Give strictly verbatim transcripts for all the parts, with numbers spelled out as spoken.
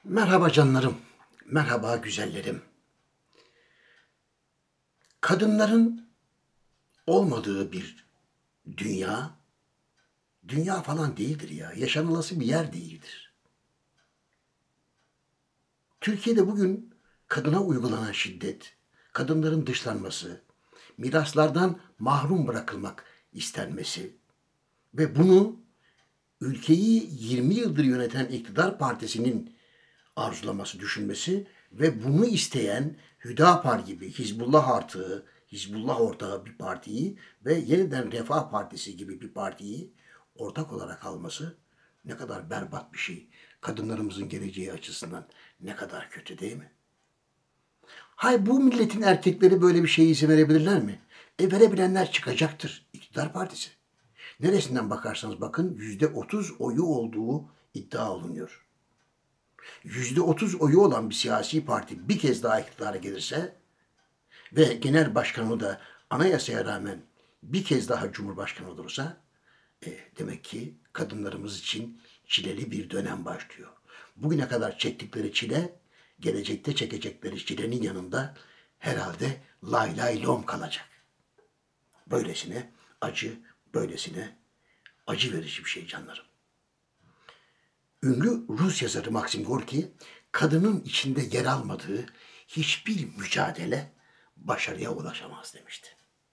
Merhaba canlarım, merhaba güzellerim. Kadınların olmadığı bir dünya, dünya falan değildir ya, yaşanılası bir yer değildir. Türkiye'de bugün kadına uygulanan şiddet, kadınların dışlanması, miraslardan mahrum bırakılmak istenmesi ve bunu ülkeyi yirmi yıldır yöneten iktidar partisinin arzulaması, düşünmesi ve bunu isteyen Hüdapar gibi Hizbullah artığı, Hizbullah ortağı bir partiyi ve yeniden Refah Partisi gibi bir partiyi ortak olarak alması ne kadar berbat bir şey. Kadınlarımızın geleceği açısından ne kadar kötü değil mi? Hay bu milletin erkekleri böyle bir şeye izin verebilirler mi? E verebilenler çıkacaktır. İktidar partisi. Neresinden bakarsanız bakın yüzde otuz oyu olduğu iddia olunuyor. Yüzde otuz oyu olan bir siyasi parti bir kez daha iktidara gelirse ve genel başkanı da anayasaya rağmen bir kez daha cumhurbaşkanı olursa e, demek ki kadınlarımız için çileli bir dönem başlıyor. Bugüne kadar çektikleri çile gelecekte çekecekleri çilenin yanında herhalde lay lay lom kalacak. Böylesine acı, böylesine acı verici bir şey canlarım. Ünlü Rus yazarı Maxim Gorki, kadının içinde yer almadığı hiçbir mücadele başarıya ulaşamaz demişti.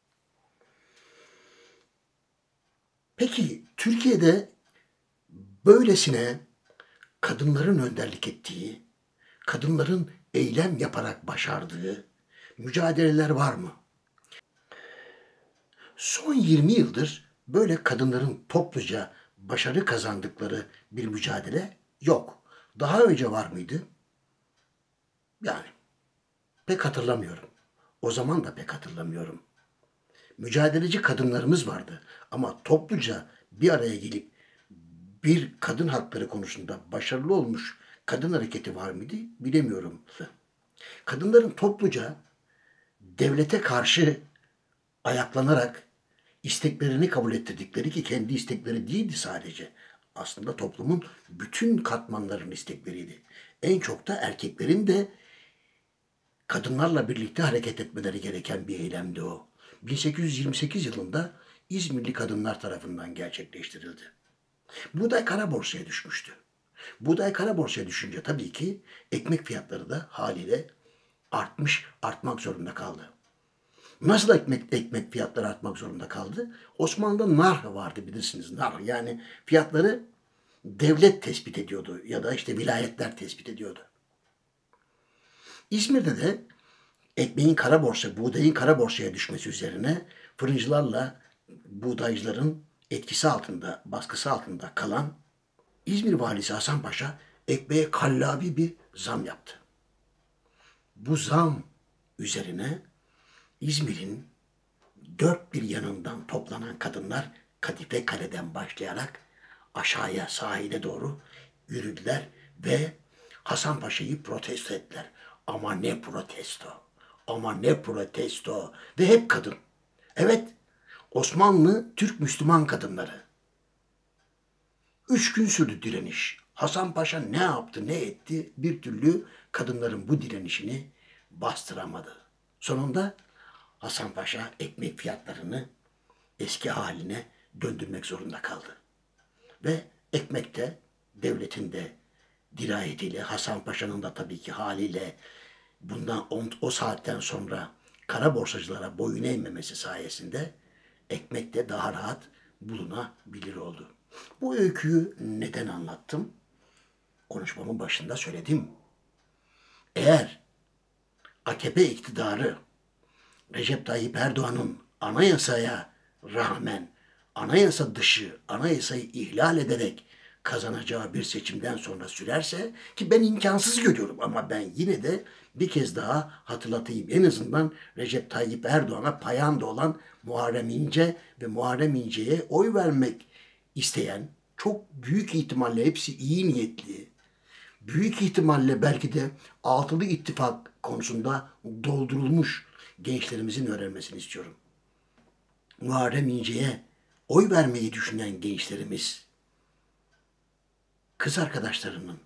Peki Türkiye'de böylesine kadınların önderlik ettiği, kadınların eylem yaparak başardığı mücadeleler var mı? Son yirmi yıldır böyle kadınların topluca başarı kazandıkları bir mücadele yok. Daha önce var mıydı? Yani pek hatırlamıyorum. O zaman da pek hatırlamıyorum. Mücadeleci kadınlarımız vardı ama topluca bir araya gelip bir kadın hakları konusunda başarılı olmuş kadın hareketi var mıydı bilemiyorum. Kadınların topluca devlete karşı ayaklanarak isteklerini kabul ettirdikleri ki kendi istekleri değildi sadece. Aslında toplumun bütün katmanlarının istekleriydi. En çok da erkeklerin de kadınlarla birlikte hareket etmeleri gereken bir eylemdi o. bin sekiz yüz yirmi sekiz yılında İzmirli kadınlar tarafından gerçekleştirildi. Buğday kara borsaya düşmüştü. Buğday kara borsaya düşünce tabii ki ekmek fiyatları da haliyle artmış, artmak zorunda kaldı. Nasıl ekmek, ekmek fiyatları artmak zorunda kaldı? Osmanlı'da nar vardı bilirsiniz. Nar yani fiyatları devlet tespit ediyordu ya da işte vilayetler tespit ediyordu. İzmir'de de ekmeğin kara borsa, buğdayın kara borsaya düşmesi üzerine fırıncılarla buğdaycıların etkisi altında, baskısı altında kalan İzmir valisi Hasan Paşa ekmeğe kallavi bir zam yaptı. Bu zam üzerine İzmir'in dört bir yanından toplanan kadınlar Kadife Kale'den başlayarak aşağıya sahile doğru yürüdüler ve Hasan Paşa'yı protesto ettiler. Ama ne protesto, ama ne protesto ve hep kadın. Evet, Osmanlı Türk Müslüman kadınları. Üç gün sürdü direniş. Hasan Paşa ne yaptı, ne etti bir türlü kadınların bu direnişini bastıramadı. Sonunda Hasan Paşa ekmek fiyatlarını eski haline döndürmek zorunda kaldı. Ve ekmekte devletin de dirayetiyle Hasan Paşa'nın da tabii ki haliyle bundan on, o saatten sonra kara borsacılara boyun eğmemesi sayesinde ekmek de daha rahat bulunabilir oldu. Bu öyküyü neden anlattım? Konuşmamın başında söyledim. Eğer A K P iktidarı Recep Tayyip Erdoğan'ın anayasaya rağmen anayasa dışı anayasayı ihlal ederek kazanacağı bir seçimden sonra sürerse ki ben imkansız görüyorum ama ben yine de bir kez daha hatırlatayım. En azından Recep Tayyip Erdoğan'a payanda olan Muharrem İnce ve Muharrem İnce'ye oy vermek isteyen çok büyük ihtimalle hepsi iyi niyetli, büyük ihtimalle belki de altılı ittifak konusunda doldurulmuş gençlerimizin öğrenmesini istiyorum. Muharrem İnce'ye oy vermeyi düşünen gençlerimiz, kız arkadaşlarının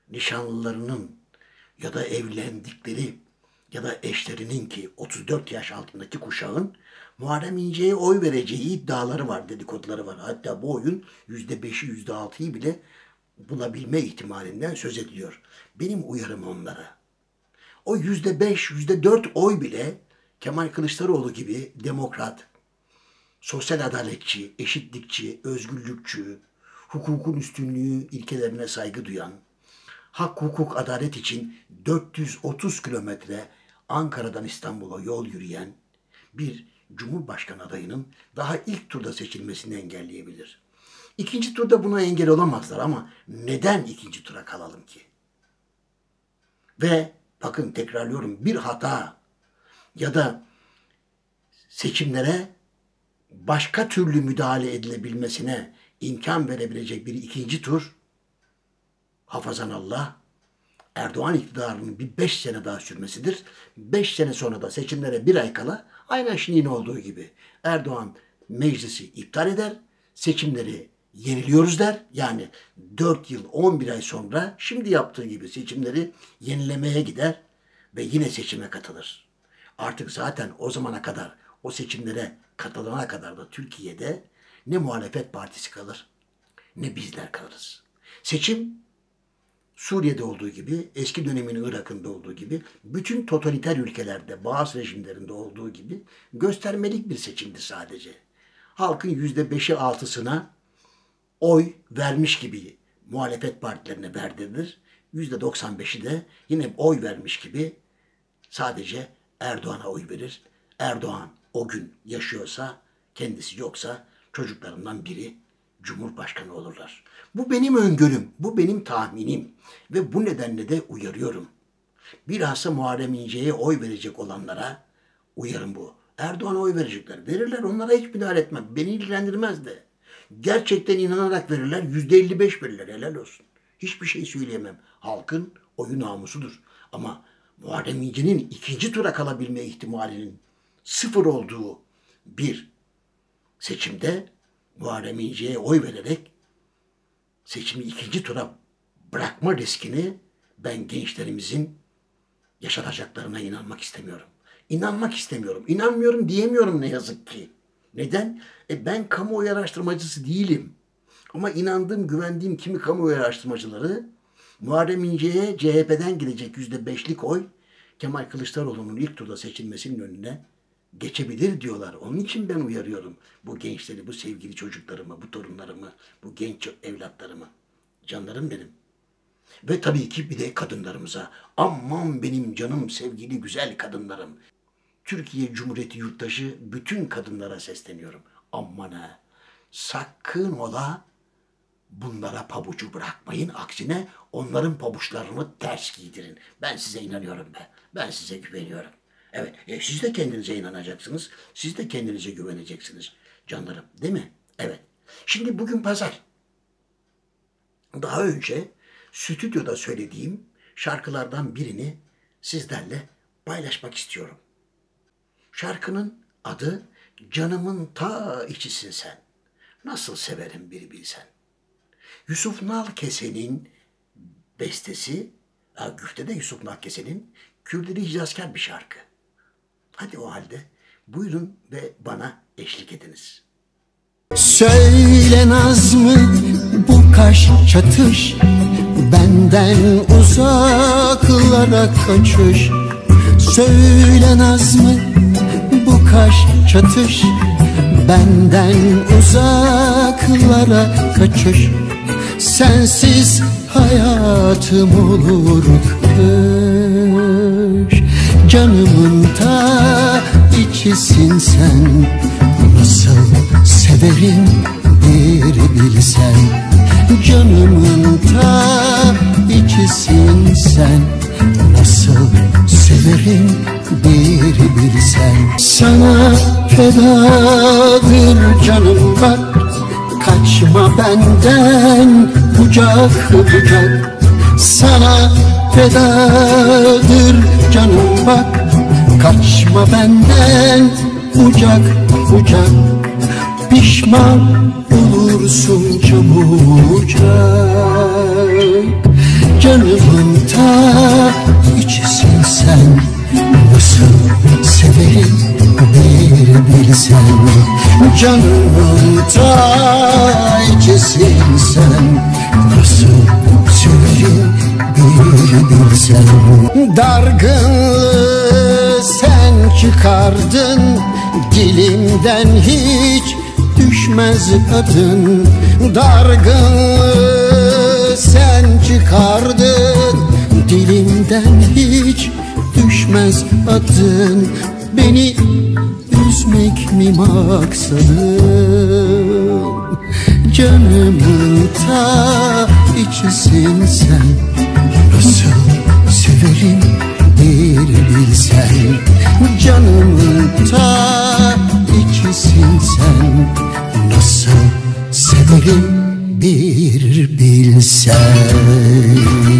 nişanlılarının ya da evlendikleri ya da eşlerinin ki otuz dört yaş altındaki kuşağın Muharrem İnce'ye oy vereceği iddiaları var, dedikoduları var. Hatta bu oyun yüzde beşi, yüzde altıyı bile bulabilme ihtimalinden söz ediliyor. Benim uyarım onlara. O yüzde beş, yüzde dört oy bile Kemal Kılıçdaroğlu gibi demokrat, sosyal adaletçi, eşitlikçi, özgürlükçü, hukukun üstünlüğü ilkelerine saygı duyan, hak, hukuk, adalet için dört yüz otuz kilometre Ankara'dan İstanbul'a yol yürüyen bir Cumhurbaşkanı adayının daha ilk turda seçilmesini engelleyebilir. İkinci turda buna engel olamazlar ama neden ikinci tura kalalım ki? Ve bakın tekrarlıyorum, bir hata ya da seçimlere başka türlü müdahale edilebilmesine imkan verebilecek bir ikinci tur, hafazanallah, Erdoğan iktidarının bir beş sene daha sürmesidir. Beş sene sonra da seçimlere bir ay kala aynen şimdi olduğu gibi Erdoğan meclisi iptal eder, seçimleri yeniliyoruz der. Yani dört yıl on bir ay sonra şimdi yaptığı gibi seçimleri yenilemeye gider ve yine seçime katılır. Artık zaten o zamana kadar, o seçimlere katılana kadar da Türkiye'de ne muhalefet partisi kalır ne bizler kalırız. Seçim Suriye'de olduğu gibi, eski dönemin Irak'ında olduğu gibi, bütün totaliter ülkelerde, bazı rejimlerinde olduğu gibi göstermelik bir seçimdi sadece. Halkın yüzde beşi altısına oy vermiş gibi muhalefet partilerine verdirilir. yüzde doksan beşi de yine oy vermiş gibi sadece Erdoğan'a oy verir. Erdoğan o gün yaşıyorsa, kendisi yoksa çocuklarından biri Cumhurbaşkanı olurlar. Bu benim öngörüm, bu benim tahminim ve bu nedenle de uyarıyorum. Bilhassa Muharrem İnce'ye oy verecek olanlara uyarım bu. Erdoğan'a oy verecekler. Verirler, onlara hiç müdahale etmem. Beni ilgilendirmez de. Gerçekten inanarak verirler, yüzde elli beş verirler, helal olsun. Hiçbir şey söyleyemem. Halkın oyu namusudur. Ama Muharrem İnce'nin ikinci tura kalabilme ihtimalinin sıfır olduğu bir seçimde Muharrem İnce'ye oy vererek seçimi ikinci tura bırakma riskini ben gençlerimizin yaşatacaklarına inanmak istemiyorum. İnanmak istemiyorum. İnanmıyorum diyemiyorum ne yazık ki. Neden? E ben kamuoyu araştırmacısı değilim. Ama inandığım, güvendiğim kimi kamuoyu araştırmacıları Muharrem İnce'ye C H P'den gelecek yüzde beşlik oy Kemal Kılıçdaroğlu'nun ilk turda seçilmesinin önüne geçebilir diyorlar. Onun için ben uyarıyorum bu gençleri, bu sevgili çocuklarımı, bu torunlarımı, bu genç evlatlarımı. Canlarım benim. Ve tabii ki bir de kadınlarımıza. Aman benim canım, sevgili güzel kadınlarım. Türkiye Cumhuriyeti yurttaşı bütün kadınlara sesleniyorum. Aman ha, sakın ola bunlara pabucu bırakmayın. Aksine onların pabuçlarını ters giydirin. Ben size inanıyorum be. Ben size güveniyorum. Evet, e, siz de kendinize inanacaksınız. Siz de kendinize güveneceksiniz canlarım, değil mi? Evet. Şimdi bugün pazar. Daha önce stüdyoda söylediğim şarkılardan birini sizlerle paylaşmak istiyorum. Şarkının adı Canımın Ta içisin sen. Nasıl severim bir bilsen. Yusuf Nalkese'nin bestesi, güftede Yusuf Nalkese'nin, Kürdili Hicazkar bir şarkı. Hadi o halde buyurun ve bana eşlik ediniz. Söyle naz mı bu kaş çatış, benden uzaklara kaçış. Söyle naz mı bu kaş çatış, benden uzaklara kaçış. Sensiz hayatım olur kış. Canımın ta içisin sen. Nasıl severim bir bilsen. Canımın ta içisin sen. Nasıl severim bir bilsen. Sana fedadır canım bak, kaçma benden bucak bucak. Sana fedadır canım bak, kaçma benden bucak bucak. Pişman olursun çabucak. Canımın ta içisin sen, nasıl severim bir bilsen. Canımın ta içisin sen, nasıl severim bir bilsen. Dargınlığı sen çıkardın, dilimden hiç düşmez adın. Dargınlığı sen çıkardın, dilimden hiç düşmez adın. Beni üzmek mi maksadın? Canımın ta içisin sen, nasıl severim bir bilsen. Canımın ta içisin sen, nasıl severim bir bilsen.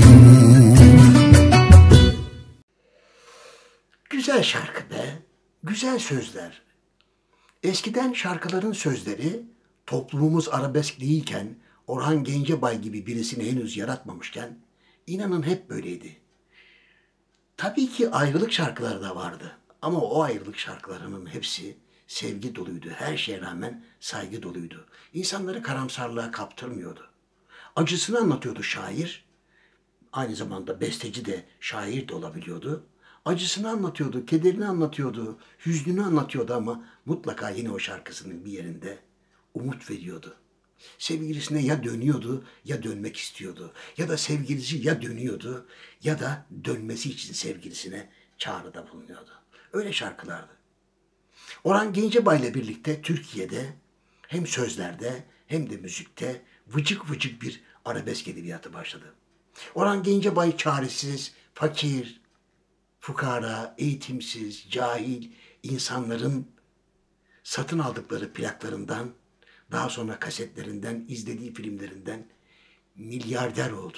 Güzel şarkı be, güzel sözler. Eskiden şarkıların sözleri toplumumuz arabesk değilken, Orhan Gencebay gibi birisini henüz yaratmamışken, inanın hep böyleydi. Tabii ki ayrılık şarkıları da vardı ama o ayrılık şarkılarının hepsi sevgi doluydu. Her şeye rağmen saygı doluydu. İnsanları karamsarlığa kaptırmıyordu. Acısını anlatıyordu şair. Aynı zamanda besteci de şair de olabiliyordu. Acısını anlatıyordu, kederini anlatıyordu, hüznünü anlatıyordu ama mutlaka yine o şarkısının bir yerinde umut veriyordu. Sevgilisine ya dönüyordu ya dönmek istiyordu. Ya da sevgilisi ya dönüyordu ya da dönmesi için sevgilisine çağrıda bulunuyordu. Öyle şarkılardı. Orhan Gencebay ile birlikte Türkiye'de hem sözlerde hem de müzikte vıcık vıcık bir arabesk edebiyatı başladı. Orhan Gencebay çaresiz, fakir, fukara, eğitimsiz, cahil insanların satın aldıkları plaklarından, daha sonra kasetlerinden, izlediği filmlerinden milyarder oldu.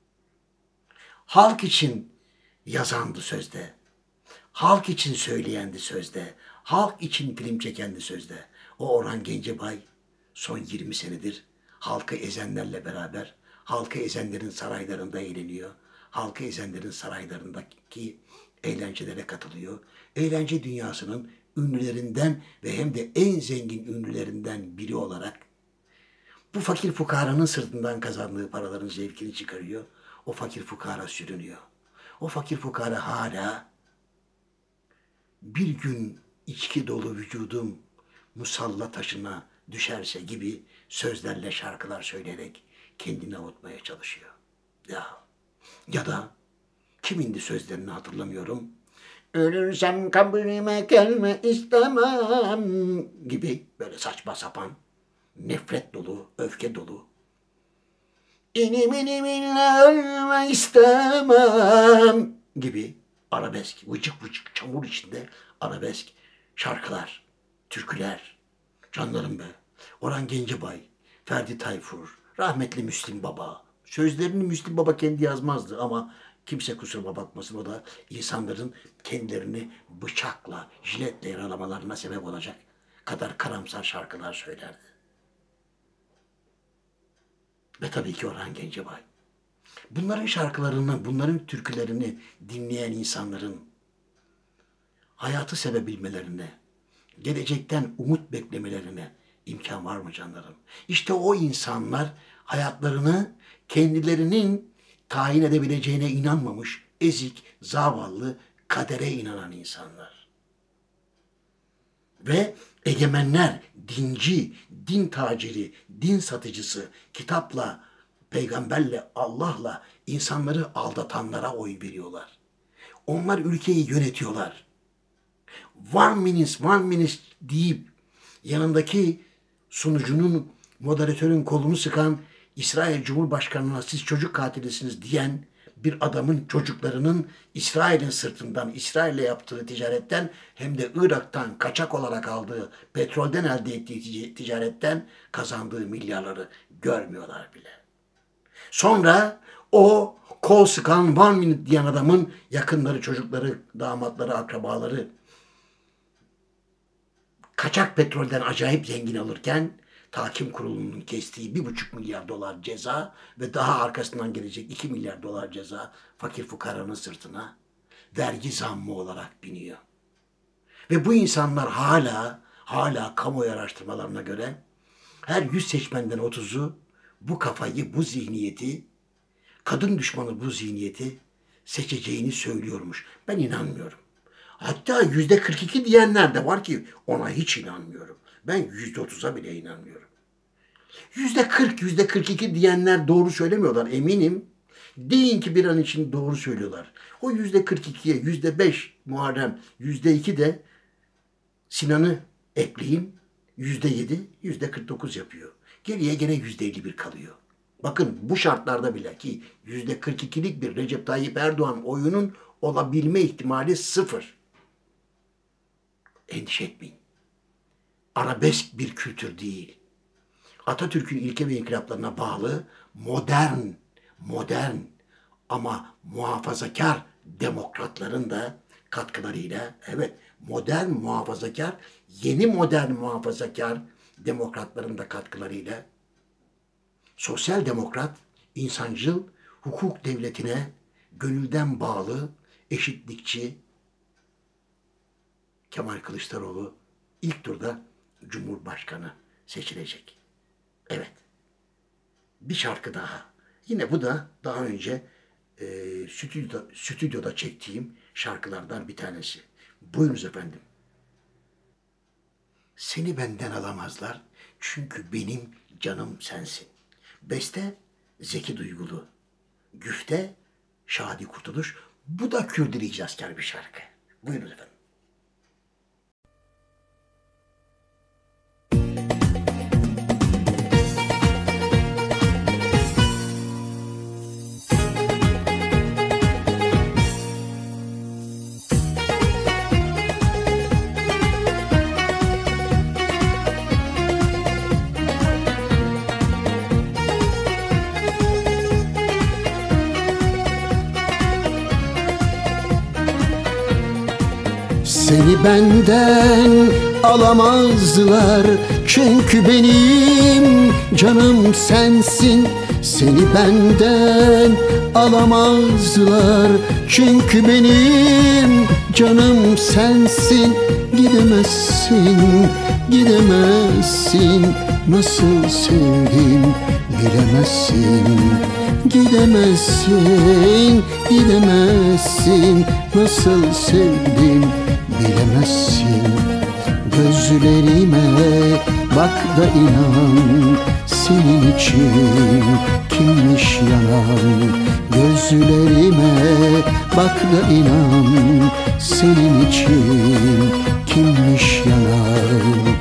Halk için yazandı sözde, halk için söyleyendi sözde, halk için film çekendi sözde. O Orhan Gencebay son yirmi senedir halkı ezenlerle beraber, halkı ezenlerin saraylarında eğleniyor, halkı ezenlerin saraylarındaki eğlencelere katılıyor. Eğlence dünyasının ünlülerinden ve hem de en zengin ünlülerinden biri olarak bu fakir fukaranın sırtından kazandığı paraların zevkini çıkarıyor. O fakir fukara sürünüyor. O fakir fukara hala bir gün içki dolu vücudum musalla taşına düşerse gibi sözlerle şarkılar söyleyerek kendini avutmaya çalışıyor. Ya, ya da kimindi sözlerini hatırlamıyorum. Ölürsem kabrime gelme istemem gibi böyle saçma sapan, nefret dolu, öfke dolu. İnim inim illa ölme istemem gibi arabesk, vıcık vıcık çamur içinde arabesk şarkılar, türküler. Canlarım be. Orhan Gencebay, Ferdi Tayfur, rahmetli Müslüm Baba. Sözlerini Müslüm Baba kendi yazmazdı ama kimse kusuruma bakmasın, o da insanların kendilerini bıçakla, jiletle yaralamalarına sebep olacak kadar karamsar şarkılar söylerdi. Ve tabii ki Orhan Gencebay. Bunların şarkılarını, bunların türkülerini dinleyen insanların hayatı sevebilmelerine, gelecekten umut beklemelerine imkan var mı canlarım? İşte o insanlar hayatlarını kendilerinin tayin edebileceğine inanmamış, ezik, zavallı, kadere inanan insanlar. Ve egemenler, dinci, din taciri, din satıcısı, kitapla, peygamberle, Allah'la insanları aldatanlara oy veriyorlar. Onlar ülkeyi yönetiyorlar. One minute, one minute deyip yanındaki sunucunun, moderatörün kolunu sıkan İsrail Cumhurbaşkanı'na siz çocuk katilisiniz diyen bir adamın çocuklarının İsrail'in sırtından, İsrail'le yaptığı ticaretten hem de Irak'tan kaçak olarak aldığı, petrolden elde ettiği ticaretten kazandığı milyarları görmüyorlar bile. Sonra o kol sıkan one minute diyen adamın yakınları, çocukları, damatları, akrabaları kaçak petrolden acayip zengin olurken Tahkim Kurulu'nun kestiği bir buçuk milyar dolar ceza ve daha arkasından gelecek iki milyar dolar ceza fakir fukaranın sırtına vergi zammı olarak biniyor. Ve bu insanlar hala, hala kamuoyu araştırmalarına göre her yüz seçmenden otuzu bu kafayı, bu zihniyeti, kadın düşmanı bu zihniyeti seçeceğini söylüyormuş. Ben inanmıyorum. Hatta yüzde kırk iki diyenler de var ki ona hiç inanmıyorum. Ben yüzde otuza bile inanmıyorum. Yüzde kırk, yüzde kırk iki diyenler doğru söylemiyorlar eminim. Deyin ki bir an için doğru söylüyorlar. O yüzde kırk ikiye yüzde beş Muharrem, yüzde iki de Sinan'ı ekleyin. Yüzde yedi, yüzde kırk dokuz yapıyor. Geriye gene yüzde elli bir kalıyor. Bakın bu şartlarda bile ki yüzde kırk ikilik bir Recep Tayyip Erdoğan oyunun olabilme ihtimali sıfır. Endişe etmeyin. Arabesk bir kültür değil. Atatürk'ün ilke ve inkılaplarına bağlı modern, modern ama muhafazakar demokratların da katkılarıyla, evet modern muhafazakar, yeni modern muhafazakar demokratların da katkılarıyla sosyal demokrat, insancıl, hukuk devletine gönülden bağlı, eşitlikçi Kemal Kılıçdaroğlu ilk turda Cumhurbaşkanı seçilecek. Evet. Bir şarkı daha. Yine bu da daha önce e, stüdyoda, stüdyoda çektiğim şarkılardan bir tanesi. Buyurunuz efendim. Seni benden alamazlar çünkü benim canım sensin. Beste Zeki Duygulu. Güfte Şadi Kurtuluş. Bu da Kürdili icazkar bir şarkı. Buyurunuz efendim. Seni benden alamazlar çünkü benim canım sensin. Seni benden alamazlar çünkü benim canım sensin. Gidemezsin, gidemezsin, nasıl sevdim bilemezsin. Gidemezsin, gidemezsin, nasıl sevdim bilemezsin. Gözlerime bak da inan, senin için kimmiş yanan. Gözlerime bak da inan, senin için kimmiş yanan.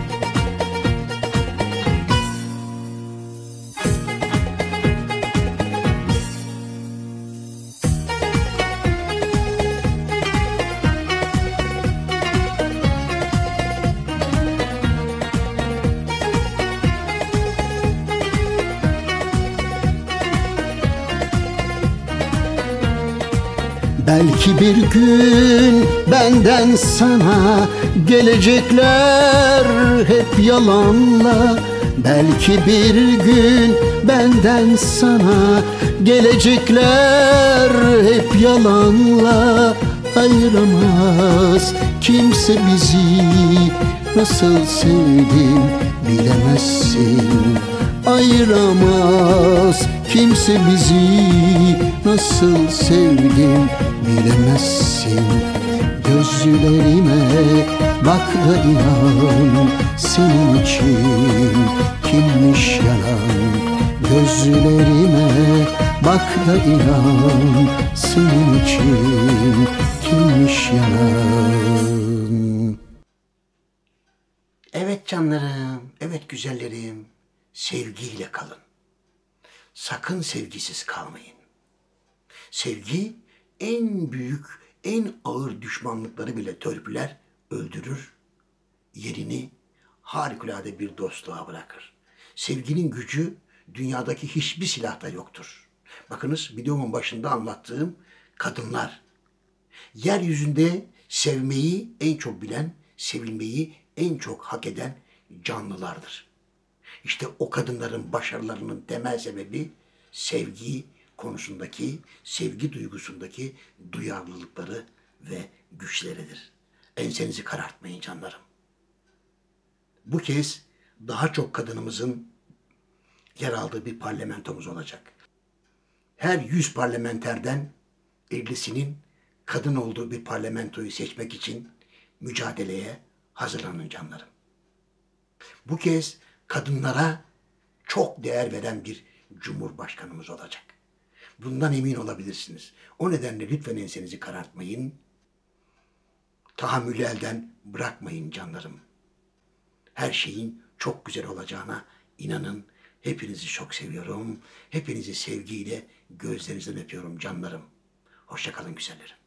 Belki bir gün benden sana gelecekler hep yalanla. Belki bir gün benden sana gelecekler hep yalanla. Ayıramaz kimse bizi, nasıl sevdim bilemezsin. Ayıramaz kimse bizi, nasıl sevdim bilemezsin. Gözlerime bak da inan, senin için kimmiş yanan. Gözlerime bak da inan, senin için kimmiş yanan. Evet canlarım, evet güzellerim, sevgiyle kalın. Sakın sevgisiz kalmayın. Sevgi en büyük, en ağır düşmanlıkları bile törpüler, öldürür, yerini harikulade bir dostluğa bırakır. Sevginin gücü dünyadaki hiçbir silahta yoktur. Bakınız videomun başında anlattığım kadınlar, yeryüzünde sevmeyi en çok bilen, sevilmeyi en çok hak eden canlılardır. İşte o kadınların başarılarının temel sebebi sevgi konusundaki, sevgi duygusundaki duyarlılıkları ve güçleridir. Ensenizi karartmayın canlarım. Bu kez daha çok kadınımızın yer aldığı bir parlamentomuz olacak. Her yüz parlamenterden ellisinin kadın olduğu bir parlamentoyu seçmek için mücadeleye hazırlanın canlarım. Bu kez kadınlara çok değer veren bir cumhurbaşkanımız olacak. Bundan emin olabilirsiniz. O nedenle lütfen ensenizi karartmayın. Tahammülü elden bırakmayın canlarım. Her şeyin çok güzel olacağına inanın. Hepinizi çok seviyorum. Hepinizi sevgiyle gözlerinizden öpüyorum canlarım. Hoşça kalın güzellerim.